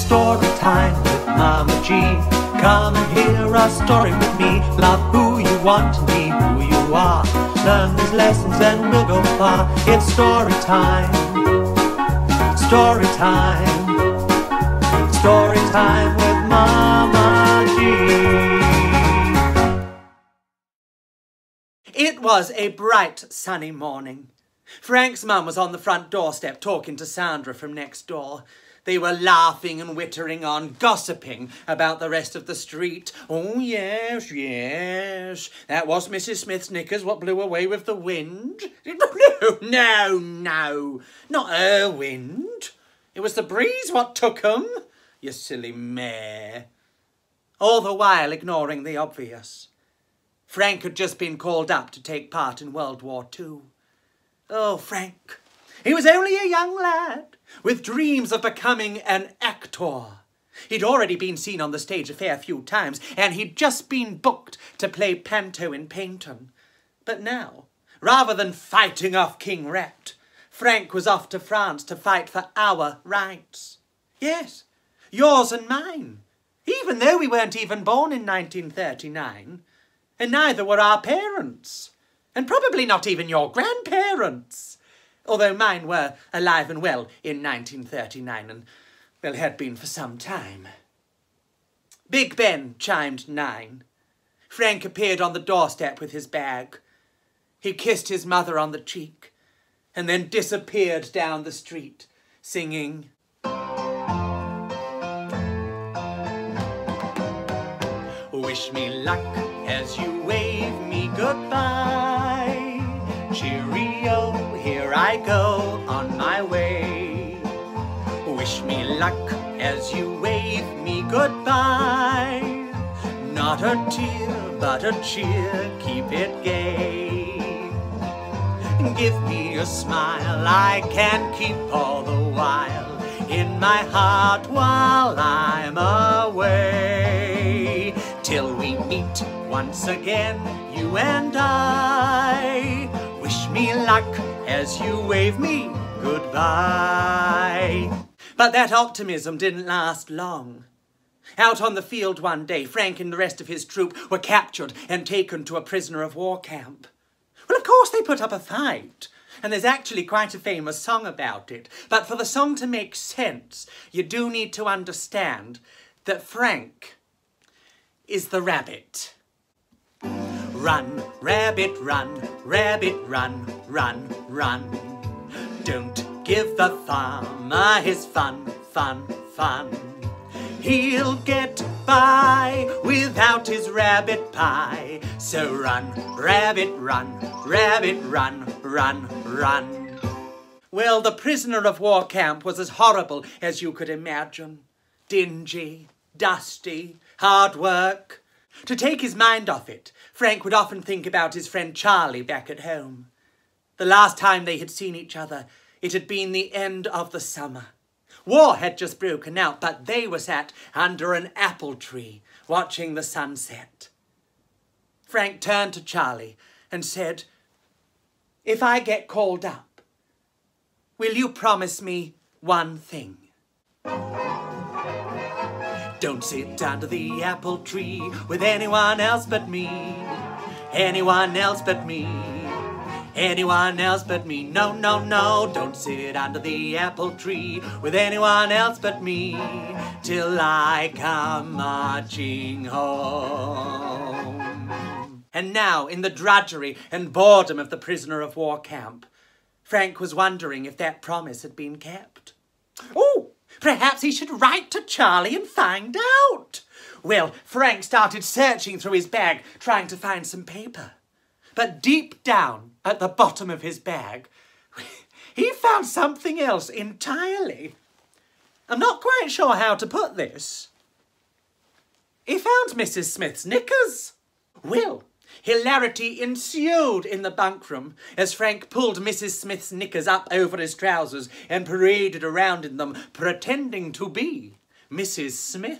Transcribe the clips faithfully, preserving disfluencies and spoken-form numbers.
story time with Mama G. Come and hear a story with me. Love who you want to be, who you are. Learn these lessons and we'll go far. It's story time. Story time. Story time with Mama G. It was a bright, sunny morning. Frank's mum was on the front doorstep talking to Sandra from next door. They were laughing and wittering on, gossiping about the rest of the street. Oh, yes, yes, that was Missus Smith's knickers what blew away with the wind. No, no, no, not her wind. It was the breeze what took 'em, you silly mare. All the while ignoring the obvious. Frank had just been called up to take part in World War Two. Oh, Frank, he was only a young lad, with dreams of becoming an actor. He'd already been seen on the stage a fair few times, and he'd just been booked to play Panto in Paynton. But now, rather than fighting off King Rat, Frank was off to France to fight for our rights. Yes, yours and mine, even though we weren't even born in nineteen thirty-nine, and neither were our parents, and probably not even your grandparents. Although mine were alive and well in nineteen thirty-nine, and, well, had been for some time. Big Ben chimed nine. Frank appeared on the doorstep with his bag. He kissed his mother on the cheek, and then disappeared down the street, singing, "Wish me luck as you wave me goodbye. Cheerio, here I go on my way. Wish me luck as you wave me goodbye. Not a tear, but a cheer, keep it gay. Give me a smile I can keep all the while in my heart while I'm away. Till we meet once again, you and I. Wish me luck as you wave me goodbye." But that optimism didn't last long. Out on the field one day, Frank and the rest of his troop were captured and taken to a prisoner of war camp. Well, of course they put up a fight, and there's actually quite a famous song about it. But for the song to make sense, you do need to understand that Frank is the rabbit. Run, rabbit, run, rabbit, run, run, run. Don't give the farmer his fun, fun, fun. He'll get by without his rabbit pie. So run, rabbit, run, rabbit, run, run, run. Well, the prisoner of war camp was as horrible as you could imagine. Dingy, dusty, hard work. To take his mind off it, Frank would often think about his friend Charlie back at home. The last time they had seen each other, it had been the end of the summer. War had just broken out, but they were sat under an apple tree, watching the sunset. Frank turned to Charlie and said, "If I get called up, will you promise me one thing? Don't sit under the apple tree with anyone else but me. Anyone else but me. Anyone else but me. No, no, no. Don't sit under the apple tree with anyone else but me till I come marching home." And now, in the drudgery and boredom of the prisoner of war camp, Frank was wondering if that promise had been kept. Oh! Perhaps he should write to Charlie and find out. Well, Frank started searching through his bag, trying to find some paper. But deep down at the bottom of his bag, he found something else entirely. I'm not quite sure how to put this. He found Missus Smith's knickers. Well, hilarity ensued in the bunk room as Frank pulled Missus Smith's knickers up over his trousers and paraded around in them, pretending to be Missus Smith.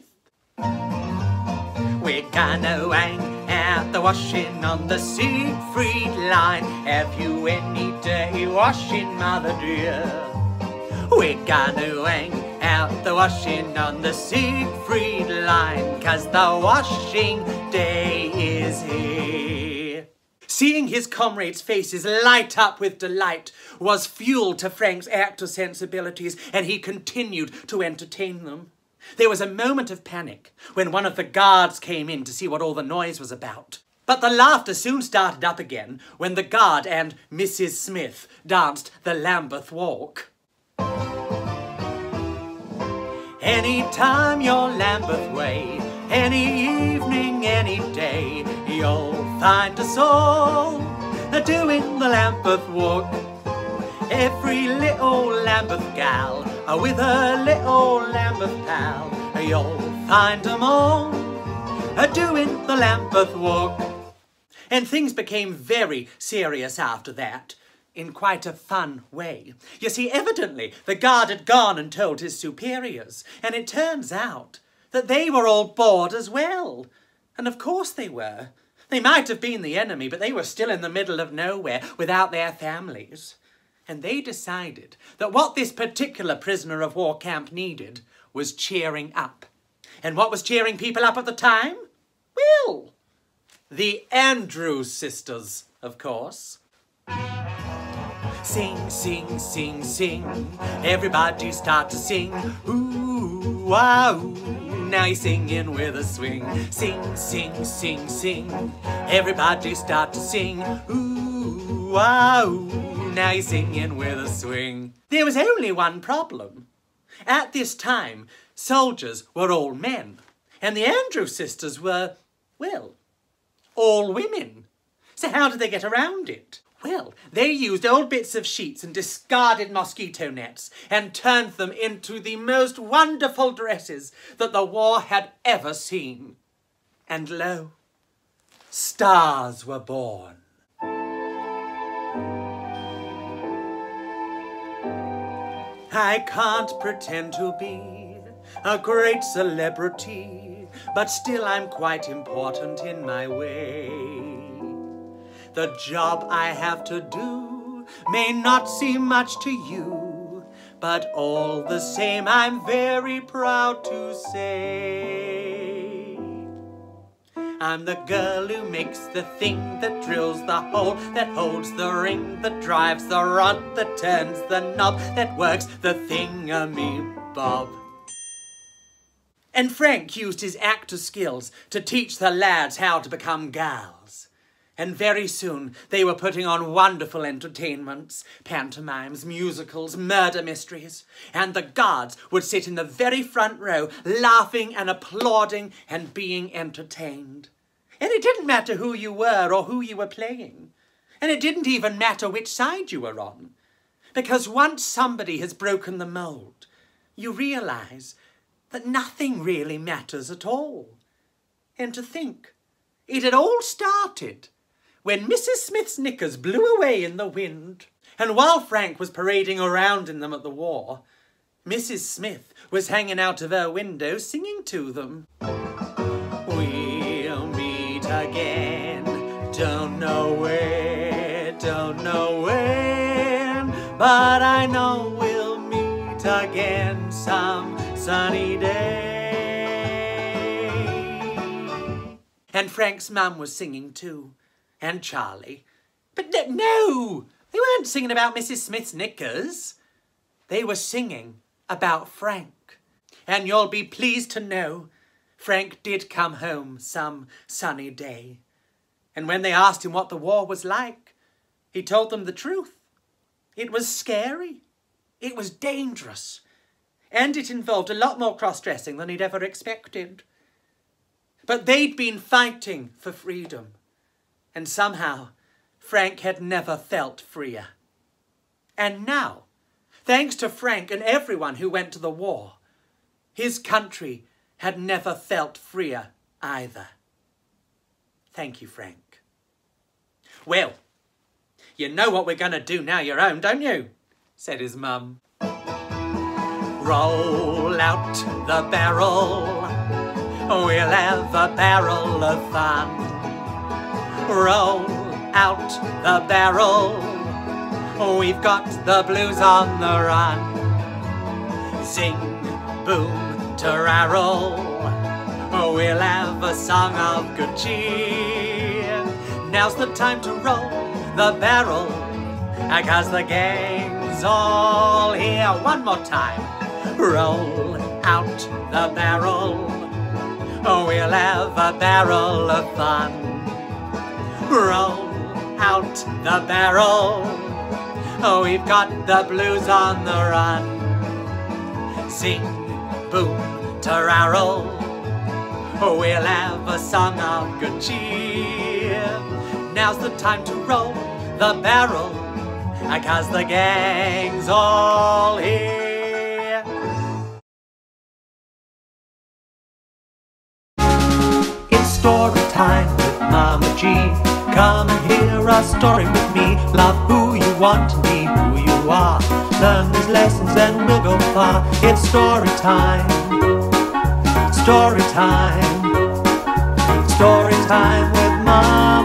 We're gonna hang out the washing on the Siegfried line. Have you any dirty washing, mother dear? We're gonna hang out the washing on the Siegfried line, 'cause the washing day is here. Seeing his comrades' faces light up with delight was fuel to Frank's actor sensibilities, and he continued to entertain them. There was a moment of panic when one of the guards came in to see what all the noise was about. But the laughter soon started up again when the guard and Missus Smith danced the Lambeth walk. Any time you're Lambeth way, any evening, any day, you'll find us all doing the Lambeth walk. Every little Lambeth gal with a little Lambeth pal, you'll find them all doing the Lambeth walk. And things became very serious after that, in quite a fun way. You see, evidently, the guard had gone and told his superiors, and it turns out that they were all bored as well. And of course they were. They might have been the enemy, but they were still in the middle of nowhere without their families. And they decided that what this particular prisoner of war camp needed was cheering up. And what was cheering people up at the time? Well, the Andrews sisters, of course. Sing, sing, sing, sing. Everybody start to sing. Ooh, wow. Now you're singing with a swing. Sing, sing, sing, sing. Everybody start to sing. Ooh, wow. Now you're singing with a swing. There was only one problem. At this time, soldiers were all men, and the Andrews sisters were, well, all women. So how did they get around it? Well, they used old bits of sheets and discarded mosquito nets and turned them into the most wonderful dresses that the war had ever seen. And lo, stars were born. I can't pretend to be a great celebrity, but still I'm quite important in my way. The job I have to do may not seem much to you, but all the same I'm very proud to say I'm the girl who makes the thing that drills the hole, that holds the ring, that drives the rod, that turns the knob, that works the thingamy-bob. And Frank used his actor skills to teach the lads how to become gals. And very soon they were putting on wonderful entertainments, pantomimes, musicals, murder mysteries, and the guards would sit in the very front row laughing and applauding and being entertained. And it didn't matter who you were or who you were playing. And it didn't even matter which side you were on. Because once somebody has broken the mould, you realise that nothing really matters at all. And to think, it had all started when Missus Smith's knickers blew away in the wind, and while Frank was parading around in them at the war, Missus Smith was hanging out of her window singing to them. We'll meet again, don't know where, don't know when, but I know we'll meet again some sunny day. And Frank's mum was singing too. And Charlie. But no, no, they weren't singing about Missus Smith's knickers. They were singing about Frank. And you'll be pleased to know Frank did come home some sunny day. And when they asked him what the war was like, he told them the truth. It was scary. It was dangerous. And it involved a lot more cross-dressing than he'd ever expected. But they'd been fighting for freedom. And somehow, Frank had never felt freer. And now, thanks to Frank and everyone who went to the war, his country had never felt freer either. Thank you, Frank. Well, you know what we're going to do now you're home, don't you? Said his mum. Roll out the barrel, we'll have a barrel of fun. Roll out the barrel, we've got the blues on the run. Sing boom, tararl, we'll have a song of good cheer. Now's the time to roll the barrel, 'cause the gang's all here. One more time. Roll out the barrel, we'll have a barrel of fun. Roll out the barrel, we've got the blues on the run. Sing, boom, tararl, we'll have a song of good cheer. Now's the time to roll the barrel, 'cause the gang's all here. It's story time with Mama G. Come and hear a story with me. Love who you want to be, who you are. Learn these lessons and we'll go far. It's story time. Story time. Story time with Mama